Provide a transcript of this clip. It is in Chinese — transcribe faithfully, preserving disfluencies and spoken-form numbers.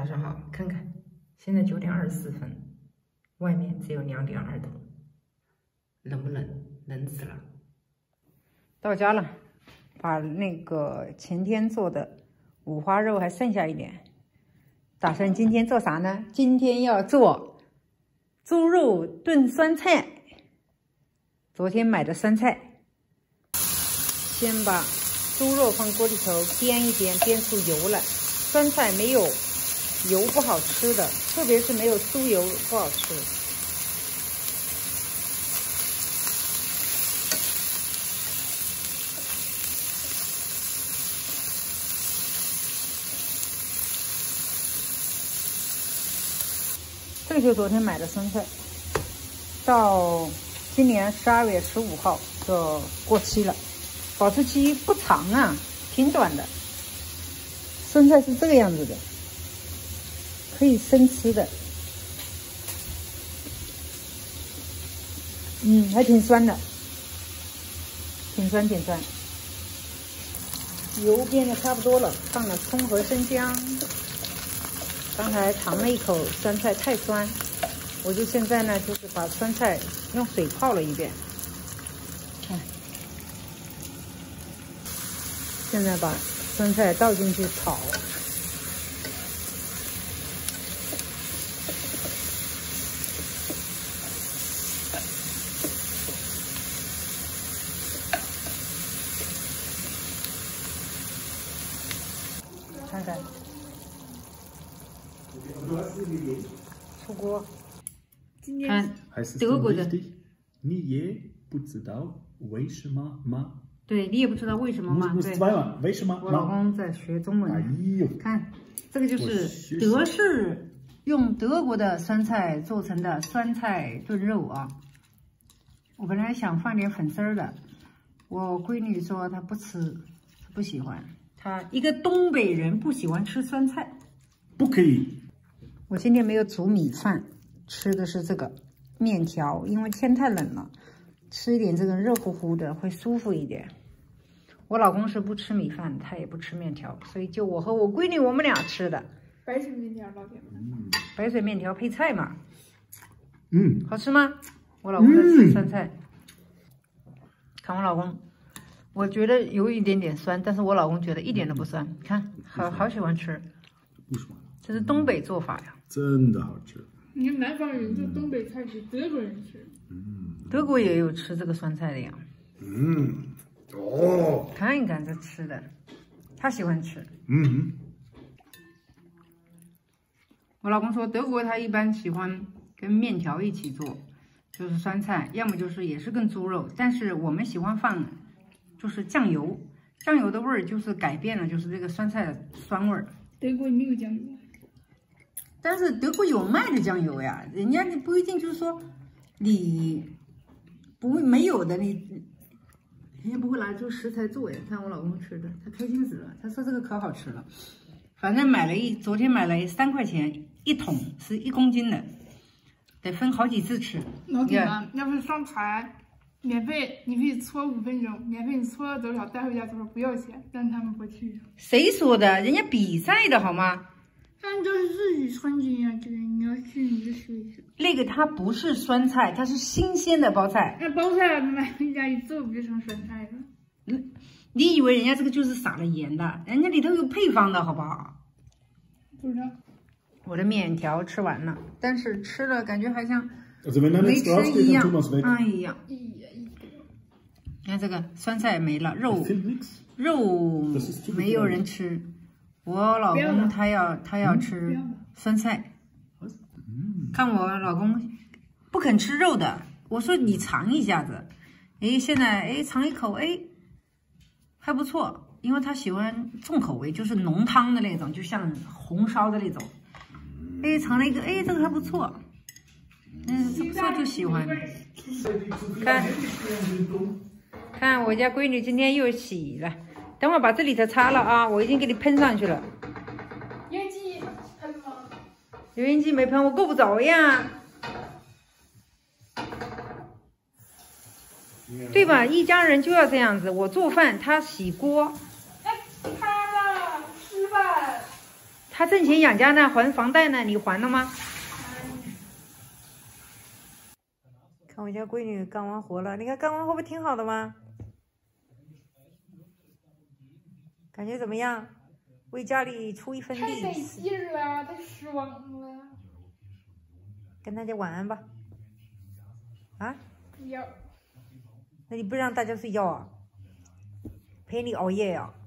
早上好，看看，现在九点二十四分，外面只有两点二度，冷不冷？冷死了。到家了，把那个前天做的五花肉还剩下一点，打算今天做啥呢？今天要做猪肉炖酸菜。昨天买的酸菜，先把猪肉放锅里头煸一煸，煸出油来。酸菜没有油不好吃的，特别是没有酥油不好吃。这个就是昨天买的酸菜，到今年十二月十五号就过期了，保质期不长啊，挺短的。酸菜是这个样子的，可以生吃的。嗯，还挺酸的，挺酸挺酸。油煸的差不多了，放了葱和生姜。刚才尝了一口酸菜，太酸，我就现在呢，就是把酸菜用水泡了一遍。看，现在把酸菜倒进去炒。看看，出锅。看德国的。 你也不知道为什么吗？ 对你也不知道为什么吗？对， 为什么？ 我老公在学中文。 哎呦， 看，这个就是德式用德国的酸菜做成的酸菜炖肉啊。我本来想放点粉丝儿的，我闺女说她不吃，不喜欢。她一个东北人不喜欢吃酸菜， 不可以。 我今天没有煮米饭，吃的是这个面条，因为天太冷了。吃一点这个热乎乎的会舒服一点。我老公是不吃米饭，他也不吃面条，所以就我和我闺女我们俩吃的白水面条，老铁们。 嗯，白水面条配菜嘛。 嗯， 好吃吗？我老公在吃酸菜。嗯、看我老公，我觉得有一点点酸，但是我老公觉得一点都不酸。看，好好喜欢吃。 不酸。 这是东北做法呀。 真的好吃。 你看南方人做东北菜是德国人吃。 嗯。 德国也有吃这个酸菜的呀。 嗯，哦， 看一看这吃的，他喜欢吃。 嗯， 我老公说德国他一般喜欢跟面条一起做，就是酸菜，要么就是也是跟猪肉，但是我们喜欢放就是酱油，酱油的味儿就是改变了，就是这个酸菜的酸味儿。 德国没有酱油， 但是德国有卖的酱油呀，人家不一定就是说你。不会没有的，你人家不会拿出食材做呀。看我老公吃的，他开心死了。他说这个可好吃了，反正买了一，昨天买了三块钱一桶，是一公斤的，得分好几次吃。 老铁们，要是上菜免费，你可以搓五分钟，免费你搓了多少带回家多少不要钱，但他们不去。 谁说的？人家比赛的好吗？ 但这是自己穿进呀，这个你要去你就试一试。 那个它不是酸菜，它是新鲜的包菜。 那包菜买回家一做不就成酸菜了？ 嗯，你以为人家这个就是撒了盐的？人家里头有配方的好不好？ 不知道。 我的面条吃完了，但是吃了感觉好像没吃一样。哎呀，你看这个酸菜没了，肉肉没有人吃。我老公他要他要吃酸菜，看我老公不肯吃肉的，我说你尝一下子，哎，现在哎尝一口，哎还不错，因为他喜欢重口味，就是浓汤的那种，就像红烧的那种，哎尝了一个，哎这个还不错，嗯不错就喜欢。看，看我家闺女今天又洗了。等会把这里头擦了啊！我已经给你喷上去了。 油烟机喷吗？ 油烟机没喷，我够不着呀。对吧？一家人就要这样子，我做饭，他洗锅。 他呢？吃饭。 他挣钱养家呢，还房贷呢，你还了吗？看我家闺女干完活了，你看干完活不挺好的吗？感觉怎么样？为家里出一份力。 太得劲了，太爽了。 跟大家晚安吧。啊？ 不要。 那你不让大家睡觉啊？陪你熬夜呀、啊？